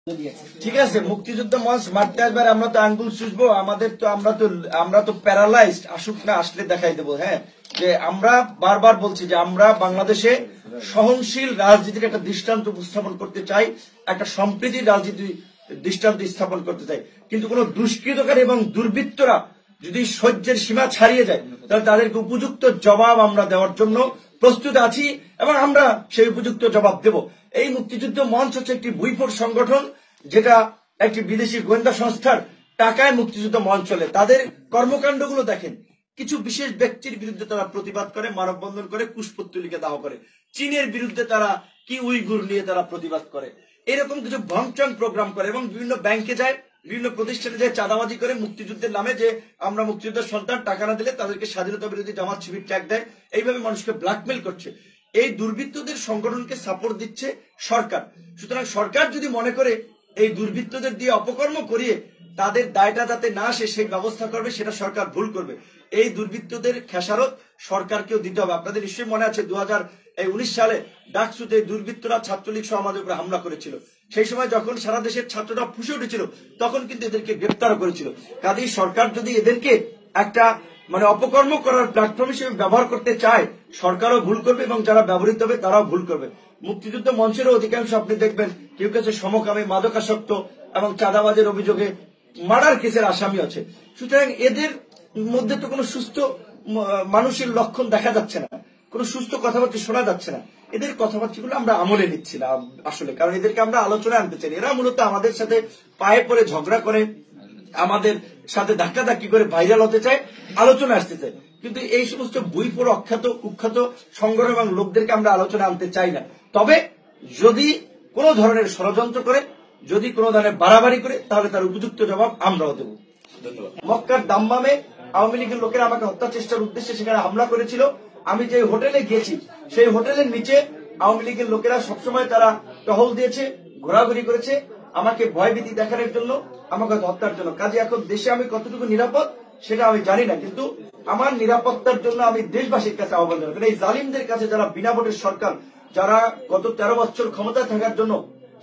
ঠিক আছে, মুক্তিযুদ্ধ মঞ্চ মারতে আসবার আমরা তো আঙ্গুল চুষবো, আমাদের তো আমরা তো প্যারালাইজড, আসুক না আসলে দেখাই দেবো। হ্যাঁ, যে আমরা বারবার বলছি যে আমরা বাংলাদেশে সহনশীল রাজনীতির একটা দৃষ্টান্ত উপস্থাপন করতে চাই, একটা সম্প্রীতির রাজনীতি দৃষ্টান্ত স্থাপন করতে চাই। কিন্তু কোন দুষ্কৃতকারী এবং দুর্বৃত্তরা যদি সহ্যের সীমা ছাড়িয়ে যায়, তাহলে তাদেরকে উপযুক্ত জবাব আমরা দেওয়ার জন্য প্রস্তুত আছি এবং আমরা সেই উপযুক্ত জবাব দেব। এই মুক্তিযুদ্ধ মঞ্চ হচ্ছে একটি বৈফোর সংগঠন, যেটা একটি বিদেশি গোয়েন্দা সংস্থার টাকায় মুক্তিযুদ্ধ মঞ্চ চলে। তাদের কর্মকাণ্ডগুলো দেখেন, কিছু বিশেষ ব্যক্তির বিরুদ্ধে তারা প্রতিবাদ করে, মানববন্ধন করে, কুশপুত্তলিকা দাহ করে। চীনের বিরুদ্ধে তারা কি উইগুর নিয়ে তারা প্রতিবাদ করে, এরকম কিছু ভংচং প্রোগ্রাম করে এবং বিভিন্ন ব্যাংকে যায়, বিভিন্ন প্রতিষ্ঠানে যায়, চাঁদাবাজি করে মুক্তিযুদ্ধের নামে যে আমরা মুক্তিযুদ্ধের সন্তান, টাকা না দিলে তাদেরকে স্বাধীনতা বিরোধী জামাত শিবির ট্যাগ দেয়, এইভাবে মানুষকে ব্ল্যাকমেল করছে। এই দুর্বৃত্তদের সংগঠনকে সাপোর্ট দিচ্ছে সরকার। সুতরাং সরকার যদি মনে করে এই দুর্বৃত্তদের দিয়ে অপকর্ম করিয়ে তাদের দায়টা যাতে না আসে সেই ব্যবস্থা করবে, সেটা সরকার ভুল করবে। এই দুর্বৃত্তদের খেসারত সরকারকেও দিতে হবে। আপনাদের নিশ্চয়ই মনে আছে 2019 সালে ডাকসুতে দুর্বৃত্তরা ছাত্রলীগ সহ আমাদের উপরে হামলা করেছিল। সেই সময় যখন সারা দেশের ছাত্ররা ফুঁসে উঠেছিল, তখন কিন্তু এদেরকে গ্রেপ্তার করেছিল। কাজেই সরকার যদি এদেরকে একটা অপকর্ম করার প্ল্যাটফর্ম হিসেবে ব্যবহার করতে চায়, সরকারও ভুল করবে এবং যারা ব্যবহৃত হবে তারাও ভুল করবে। মুক্তিযুদ্ধ মঞ্চেরও অধিকাংশ আপনি দেখবেন কেউ কাছে সমকামী, মাদকাসক্ত এবং চাঁদাবাজের অভিযোগে মার্ডার কেসের আসামি আছে। সুতরাং এদের মধ্যে তো কোনো সুস্থ মানুষের লক্ষণ দেখা যাচ্ছে না, কোনো সুস্থ কথাবার্তা শোনা যাচ্ছে না। এদের কথাবার্তাগুলো আমরা আমলে নিচ্ছি না আসলে, কারণ এদেরকে আমরা আলোচনায় আনতে চাই। এরা মূলত আমাদের সাথে পায়ে পড়ে ঝগড়া করে, আমাদের সাথে ধাক্কাধাক্কি করে ভাইরাল হতে চায়, আলোচনা আসতে চায়। কিন্তু এই সমস্ত বইপোর অখ্যাত কুখ্যাত সংগঠন এবং লোকদেরকে আমরা আলোচনা আনতে চাই না। তবে যদি কোন ধরনের ষড়যন্ত্র করে, যদি কোন ধরনের বাড়াবাড়ি করে, তাহলে তার উপযুক্ত জবাব আমরাও দেব। ধন্যবাদ। মক্কার দাম্মামে আওয়ামী লীগের লোকেরা আমাকে হত্যা চেষ্টার উদ্দেশ্যে সেখানে হামলা করেছিল। আমি যে হোটেলে গিয়েছি, সেই হোটেলের নিচে আওয়ামী লীগের লোকেরা সবসময় তারা টহল দিয়েছে, ঘোরাঘুরি করেছে, আমাকে ভয়ভীতি দেখানোর জন্য, আমাকে হত্যার জন্য। কাজে এখন দেশে আমি কতটুকু নিরাপদ সেটা আমি জানি না, কিন্তু আমার নিরাপত্তার জন্য আমি দেশবাসীর কাছে আহ্বান জানাই। এই জালিমদের কাছে, যারা বিনা ভোটের সরকার, যারা গত 13 বছর ক্ষমতায় থাকার জন্য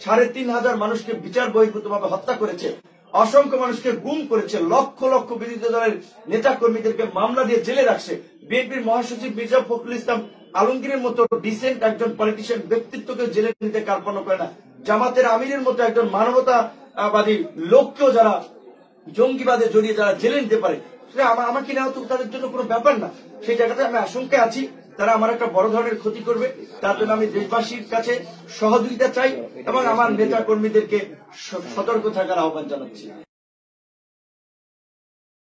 3,500 মানুষকে বিচার বহির্ভূতভাবে হত্যা করেছে, অসংখ্য মানুষকে গুম করেছে, লক্ষ লক্ষ বিরোধী দলের নেতা কর্মীদেরকে মামলা দিয়ে জেলে রাখছে, বিএনপির মহাসচিব মির্জা ফখরুল ইসলাম আলমগীরের মতো ডিসেন্ট একজন পলিটিশিয়ান ব্যক্তিত্বকে জেলে নিতে কার্পণ্য করে না, জামাতের আমিরের মতো একজন মানবতাবাদী লোককেও যারা জঙ্গিবাদে জড়িয়ে যারা জেলে নিতে পারে, সেটা আমাকে নেওয়া তো তাদের জন্য কোনো ব্যাপার না। সেই জায়গাতে আমি আশঙ্কায় আছি তারা আমার একটা বড় ধরনের ক্ষতি করবে। তার জন্য আমি দেশবাসীর কাছে সহযোগিতা চাই এবং আমার নেতা কর্মীদেরকে সতর্ক থাকার আহ্বান জানাচ্ছি।